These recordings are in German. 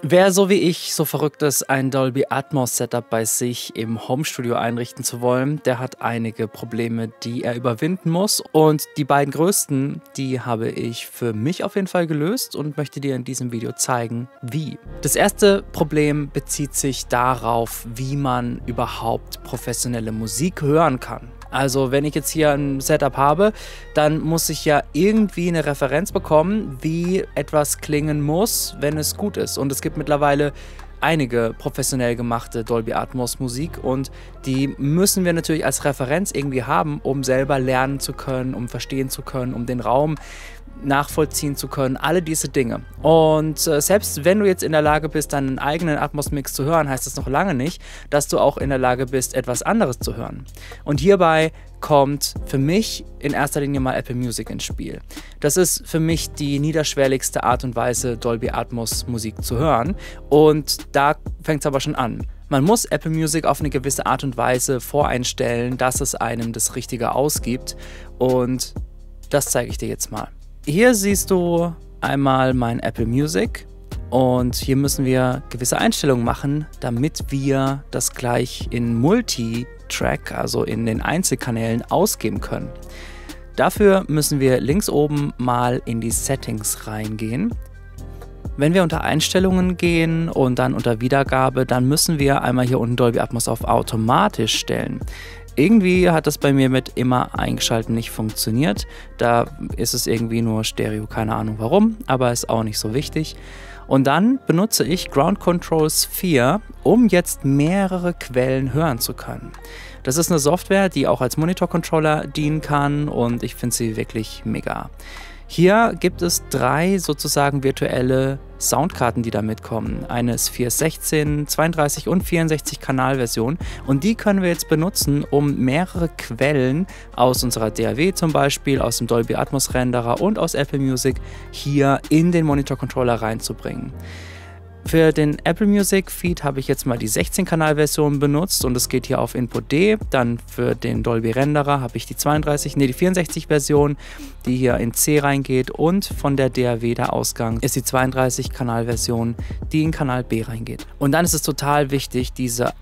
Wer so wie ich so verrückt ist, ein Dolby Atmos Setup bei sich im Homestudio einrichten zu wollen, der hat einige Probleme, die er überwinden muss. Und die beiden größten, die habe ich für mich auf jeden Fall gelöst und möchte dir in diesem Video zeigen, wie. Das erste Problem bezieht sich darauf, wie man überhaupt professionelle Musik hören kann. Also wenn ich jetzt hier ein Setup habe, dann muss ich ja irgendwie eine Referenz bekommen, wie etwas klingen muss, wenn es gut ist. Und es gibt mittlerweile einige professionell gemachte Dolby Atmos Musik und die müssen wir natürlich als Referenz irgendwie haben, um selber lernen zu können, um verstehen zu können, um den Raum nachvollziehen zu können, alle diese Dinge. Und selbst wenn du jetzt in der Lage bist, deinen eigenen Atmos-Mix zu hören, heißt das noch lange nicht, dass du auch in der Lage bist, etwas anderes zu hören. Und hierbei kommt für mich in erster Linie mal Apple Music ins Spiel. Das ist für mich die niederschwelligste Art und Weise, Dolby Atmos Musik zu hören. Und da fängt es aber schon an. Man muss Apple Music auf eine gewisse Art und Weise voreinstellen, dass es einem das Richtige ausgibt. Und das zeige ich dir jetzt mal. Hier siehst du einmal mein Apple Music und hier müssen wir gewisse Einstellungen machen, damit wir das gleich in Multitrack, also in den Einzelkanälen, ausgeben können. Dafür müssen wir links oben mal in die Settings reingehen. Wenn wir unter Einstellungen gehen und dann unter Wiedergabe, dann müssen wir einmal hier unten Dolby Atmos auf automatisch stellen. Irgendwie hat das bei mir mit immer eingeschalten nicht funktioniert. Da ist es irgendwie nur Stereo, keine Ahnung warum, aber ist auch nicht so wichtig. Und dann benutze ich Ground Control Sphere, um jetzt mehrere Quellen hören zu können. Das ist eine Software, die auch als Monitor-Controller dienen kann und ich finde sie wirklich mega. Hier gibt es 3 sozusagen virtuelle Soundkarten, die da mitkommen. Eine Sphere 16, 32 und 64 Kanalversion und die können wir jetzt benutzen, um mehrere Quellen aus unserer DAW zum Beispiel, aus dem Dolby Atmos Renderer und aus Apple Music hier in den Monitor Controller reinzubringen. Für den Apple Music Feed habe ich jetzt mal die 16-Kanal-Version benutzt und es geht hier auf Input D. Dann für den Dolby Renderer habe ich die 64-Version, die hier in C reingeht und von der DAW der Ausgang ist die 32-Kanal-Version, die in Kanal B reingeht. Und dann ist es total wichtig, diese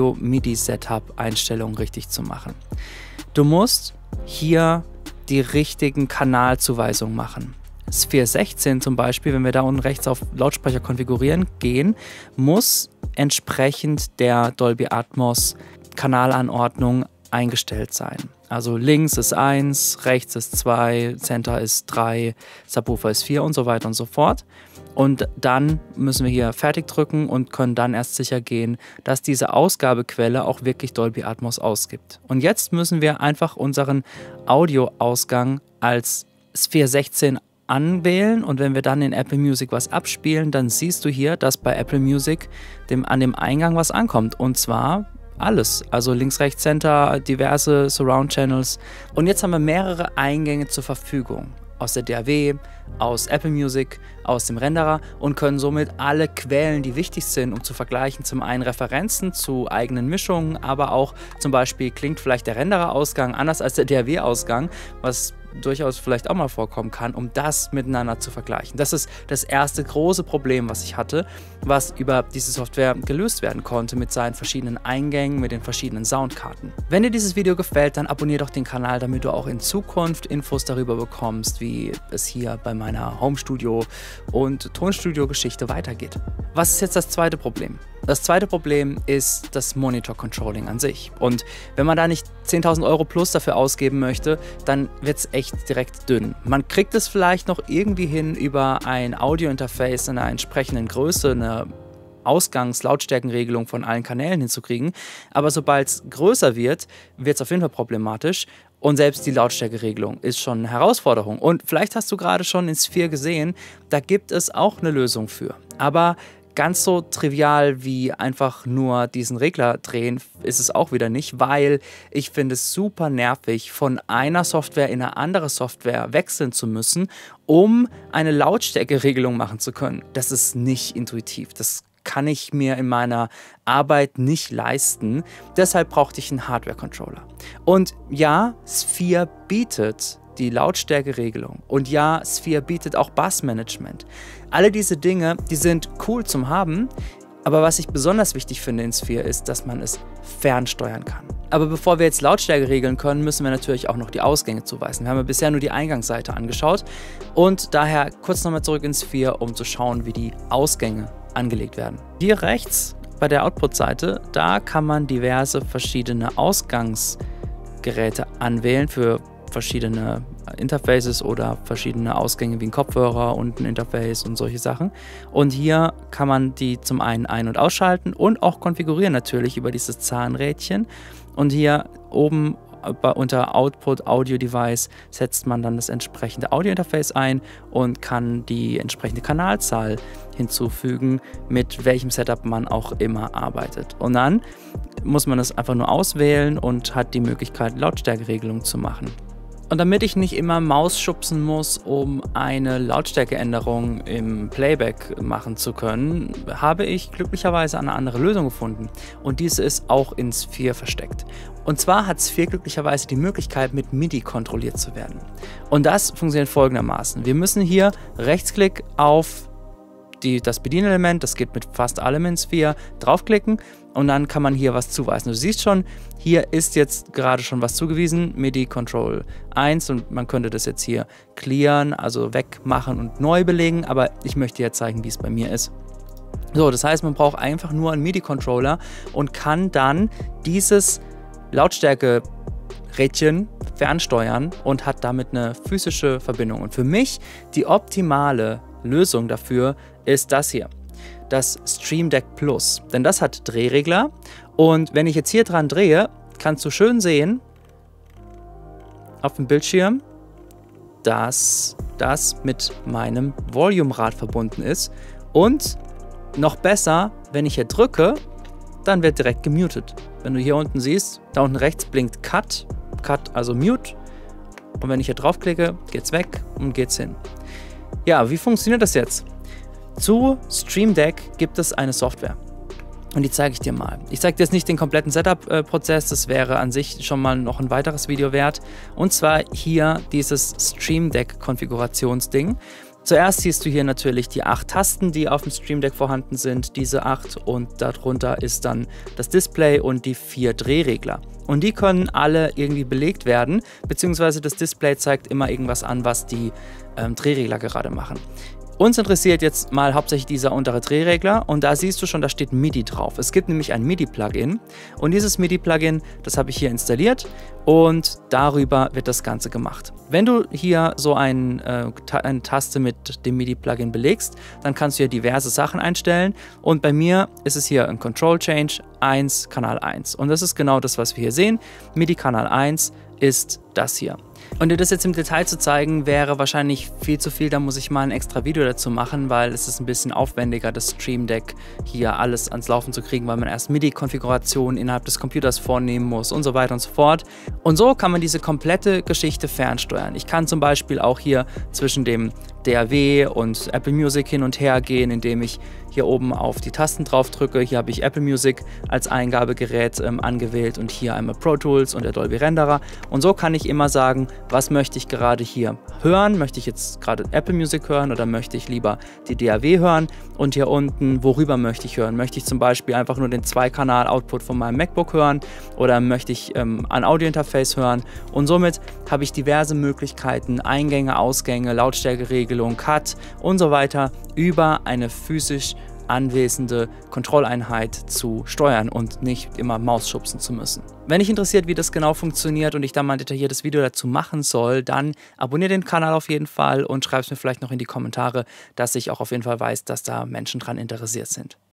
Audio-MIDI-Setup-Einstellung richtig zu machen. Du musst hier die richtigen Kanalzuweisungen machen. Sphere 16 zum Beispiel, wenn wir da unten rechts auf Lautsprecher konfigurieren gehen, muss entsprechend der Dolby Atmos Kanalanordnung eingestellt sein. Also links ist 1, rechts ist 2, Center ist 3, Subwoofer ist 4 und so weiter und so fort. Und dann müssen wir hier fertig drücken und können dann erst sicher gehen, dass diese Ausgabequelle auch wirklich Dolby Atmos ausgibt. Und jetzt müssen wir einfach unseren Audioausgang als Sphere 16 anwählen und wenn wir dann in Apple Music was abspielen, dann siehst du hier, dass bei Apple Music an dem Eingang was ankommt und zwar alles, also links, rechts, Center, diverse Surround Channels und jetzt haben wir mehrere Eingänge zur Verfügung aus der DAW, aus Apple Music, aus dem Renderer und können somit alle Quellen, die wichtig sind, um zu vergleichen, zum einen Referenzen zu eigenen Mischungen, aber auch zum Beispiel klingt vielleicht der Renderer-Ausgang anders als der DAW-Ausgang, was durchaus vielleicht auch mal vorkommen kann, um das miteinander zu vergleichen. Das ist das erste große Problem, was ich hatte, was über diese Software gelöst werden konnte mit seinen verschiedenen Eingängen, mit den verschiedenen Soundkarten. Wenn dir dieses Video gefällt, dann abonniere doch den Kanal, damit du auch in Zukunft Infos darüber bekommst, wie es hier bei meiner Homestudio- und Tonstudio-Geschichte weitergeht. Was ist jetzt das zweite Problem? Das zweite Problem ist das Monitor-Controlling an sich. Und wenn man da nicht 10.000 € plus dafür ausgeben möchte, dann wird es echt direkt dünn. Man kriegt es vielleicht noch irgendwie hin, über ein Audio-Interface in einer entsprechenden Größe eine Ausgangs-Lautstärkenregelung von allen Kanälen hinzukriegen. Aber sobald es größer wird, wird es auf jeden Fall problematisch. Und selbst die Lautstärkeregelung ist schon eine Herausforderung. Und vielleicht hast du gerade schon in Sphere gesehen, da gibt es auch eine Lösung für. Aber ganz so trivial wie einfach nur diesen Regler drehen ist es auch wieder nicht, weil ich finde es super nervig, von einer Software in eine andere Software wechseln zu müssen, um eine Lautstärkeregelung machen zu können. Das ist nicht intuitiv. Das kann ich mir in meiner Arbeit nicht leisten. Deshalb brauchte ich einen Hardware-Controller. Und ja, Sphere bietet die Lautstärkeregelung. Und ja, Sphere bietet auch Bassmanagement. Alle diese Dinge, die sind cool zum Haben, aber was ich besonders wichtig finde in Sphere ist, dass man es fernsteuern kann. Aber bevor wir jetzt Lautstärke regeln können, müssen wir natürlich auch noch die Ausgänge zuweisen. Wir haben ja bisher nur die Eingangsseite angeschaut und daher kurz nochmal zurück in Sphere, um zu schauen, wie die Ausgänge angelegt werden. Hier rechts bei der Output-Seite, da kann man diverse verschiedene Ausgangsgeräte anwählen für verschiedene Interfaces oder verschiedene Ausgänge wie ein Kopfhörer und ein Interface und solche Sachen. Und hier kann man die zum einen ein- und ausschalten und auch konfigurieren natürlich über dieses Zahnrädchen. Und hier oben unter Output Audio Device setzt man dann das entsprechende Audio-Interface ein und kann die entsprechende Kanalzahl hinzufügen, mit welchem Setup man auch immer arbeitet. Und dann muss man es einfach nur auswählen und hat die Möglichkeit, Lautstärkeregelung zu machen. Und damit ich nicht immer Maus schubsen muss, um eine Lautstärkeänderung im Playback machen zu können, habe ich glücklicherweise eine andere Lösung gefunden. Und diese ist auch in Sphere versteckt. Und zwar hat Sphere glücklicherweise die Möglichkeit, mit MIDI kontrolliert zu werden. Und das funktioniert folgendermaßen. Wir müssen hier Rechtsklick auf das Bedienelement, das geht mit fast allem in Sphere, draufklicken und dann kann man hier was zuweisen. Du siehst schon, hier ist jetzt gerade schon was zugewiesen, MIDI Control 1 und man könnte das jetzt hier clearen, also wegmachen und neu belegen, aber ich möchte dir zeigen, wie es bei mir ist. So, das heißt, man braucht einfach nur einen MIDI-Controller und kann dann dieses Lautstärke-Rädchen fernsteuern und hat damit eine physische Verbindung. Und für mich die optimale Lösung dafür ist das hier, das Stream Deck Plus. Denn das hat Drehregler und wenn ich jetzt hier dran drehe, kannst du schön sehen auf dem Bildschirm, dass das mit meinem Volume-Rad verbunden ist und noch besser, wenn ich hier drücke, dann wird direkt gemutet. Wenn du hier unten siehst, da unten rechts blinkt Cut, also Mute und wenn ich hier draufklicke, geht's weg und geht's hin. Ja, wie funktioniert das jetzt? Zu Stream Deck gibt es eine Software und die zeige ich dir mal. Ich zeige dir jetzt nicht den kompletten Setup-Prozess, das wäre an sich schon mal noch ein weiteres Video wert. Und zwar hier dieses Stream Deck-Konfigurationsding. Zuerst siehst du hier natürlich die 8 Tasten, die auf dem Stream Deck vorhanden sind, diese 8 und darunter ist dann das Display und die 4 Drehregler. Und die können alle irgendwie belegt werden, beziehungsweise das Display zeigt immer irgendwas an, was die Drehregler gerade machen. Uns interessiert jetzt mal hauptsächlich dieser untere Drehregler und da siehst du schon, da steht MIDI drauf. Es gibt nämlich ein MIDI-Plugin und dieses MIDI-Plugin, das habe ich hier installiert und darüber wird das Ganze gemacht. Wenn du hier so eine Taste mit dem MIDI-Plugin belegst, dann kannst du hier diverse Sachen einstellen und bei mir ist es hier ein Control Change 1, Kanal 1 und das ist genau das, was wir hier sehen. MIDI Kanal 1 ist das hier. Und dir das jetzt im Detail zu zeigen, wäre wahrscheinlich viel zu viel, da muss ich mal ein extra Video dazu machen, weil es ist ein bisschen aufwendiger, das Stream Deck hier alles ans Laufen zu kriegen, weil man erst MIDI-Konfigurationen innerhalb des Computers vornehmen muss und so weiter und so fort. Und so kann man diese komplette Geschichte fernsteuern. Ich kann zum Beispiel auch hier zwischen dem DAW und Apple Music hin und her gehen, indem ich hier oben auf die Tasten drauf drücke. Hier habe ich Apple Music als Eingabegerät angewählt und hier einmal Pro Tools und der Dolby Renderer. Und so kann ich immer sagen, was möchte ich gerade hier hören? Möchte ich jetzt gerade Apple Music hören oder möchte ich lieber die DAW hören? Und hier unten, worüber möchte ich hören? Möchte ich zum Beispiel einfach nur den 2-Kanal-Output von meinem MacBook hören oder möchte ich ein Audio-Interface hören? Und somit habe ich diverse Möglichkeiten, Eingänge, Ausgänge, Lautstärkeregelung, Cut und so weiter über eine physisch anwesende Kontrolleinheit zu steuern und nicht immer Maus schubsen zu müssen. Wenn dich interessiert, wie das genau funktioniert und ich da mal ein detailliertes Video dazu machen soll, dann abonniere den Kanal auf jeden Fall und schreib es mir vielleicht noch in die Kommentare, dass ich auch auf jeden Fall weiß, dass da Menschen dran interessiert sind.